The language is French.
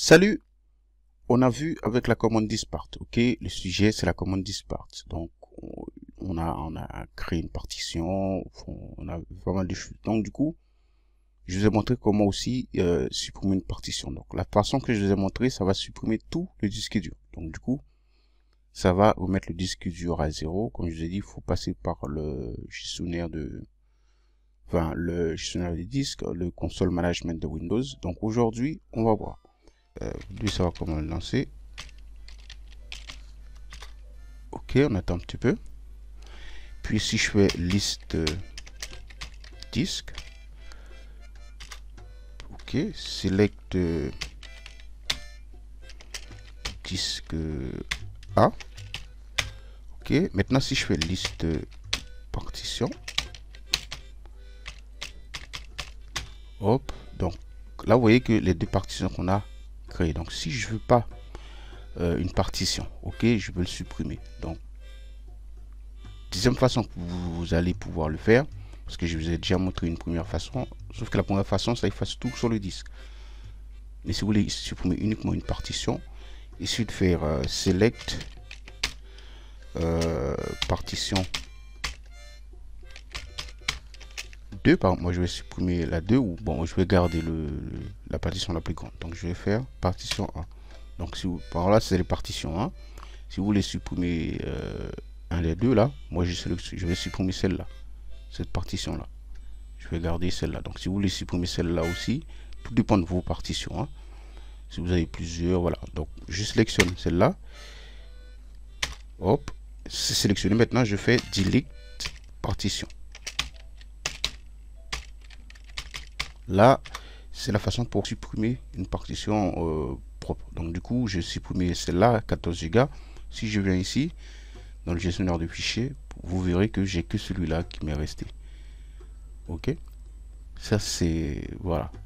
Salut, on a vu avec la commande dispart, ok? Le sujet c'est la commande dispart. Donc on a créé une partition, on a vraiment des choses. Donc du coup, je vous ai montré comment aussi supprimer une partition. Donc la façon que je vous ai montré, ça va supprimer tout le disque dur. Donc du coup, ça va remettre le disque dur à zéro. Comme je vous ai dit, il faut passer par le gestionnaire des disques, le console management de Windows. Donc aujourd'hui, on va voir. Vous devez savoir comment le lancer. Ok, on attend un petit peu. Puis si je fais liste disque, ok, select disque A. Ok, maintenant si je fais liste partition, hop, donc là vous voyez que les deux partitions qu'on a créées. Donc si je veux pas une partition, ok, je veux le supprimer. Donc deuxième façon que vous allez pouvoir le faire, parce que je vous ai déjà montré une première façon, sauf que la première façon ça efface tout sur le disque. Mais si vous voulez supprimer uniquement une partition, il suffit de faire select partition 2. Par exemple, moi je vais supprimer la 2, ou bon, je vais garder la partition la plus grande. Donc je vais faire partition 1. Donc si vous, par là c'est les partitions 1. Si vous voulez supprimer un des deux là, moi je vais supprimer celle-là, cette partition là. Je vais garder celle-là. Donc si vous voulez supprimer celle-là aussi, tout dépend de vos partitions. Hein. Si vous avez plusieurs, voilà. Donc je sélectionne celle-là. Hop, c'est sélectionné. Maintenant je fais delete partition. Là, c'est la façon pour supprimer une partition propre. Donc du coup, je supprime celle-là, 14 Go. Si je viens ici, dans le gestionnaire de fichiers, vous verrez que j'ai que celui-là qui m'est resté. Ok, ça c'est, voilà.